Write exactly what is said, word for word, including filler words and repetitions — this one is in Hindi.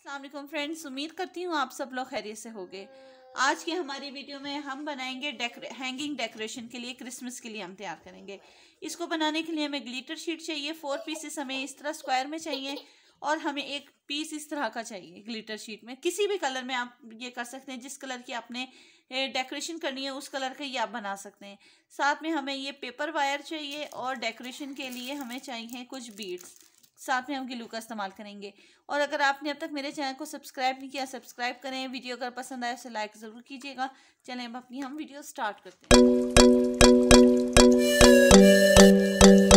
अस्सलाम वालेकुम फ्रेंड्स, उम्मीद करती हूँ आप सब लोग खैरियत से होंगे। आज की हमारी वीडियो में हम बनाएंगे डेकोरे हैंगिंग डेकोरेशन के लिए, क्रिसमस के लिए हम तैयार करेंगे। इसको बनाने के लिए हमें ग्लिटर शीट चाहिए। फोर पीसेस हमें इस तरह स्क्वायर में चाहिए और हमें एक पीस इस तरह का चाहिए ग्लिटर शीट में। किसी भी कलर में आप ये कर सकते हैं, जिस कलर की आपने डेकोरेशन करनी है उस कलर का ये आप बना सकते हैं। साथ में हमें ये पेपर वायर चाहिए और डेकोरेशन के लिए हमें चाहिए कुछ बीड्स। साथ में हम ग्लू का इस्तेमाल करेंगे। और अगर आपने अब तक मेरे चैनल को सब्सक्राइब नहीं किया, सब्सक्राइब करें। वीडियो अगर पसंद आए तो लाइक ज़रूर कीजिएगा। चलें अब अपनी हम वीडियो स्टार्ट करते हैं।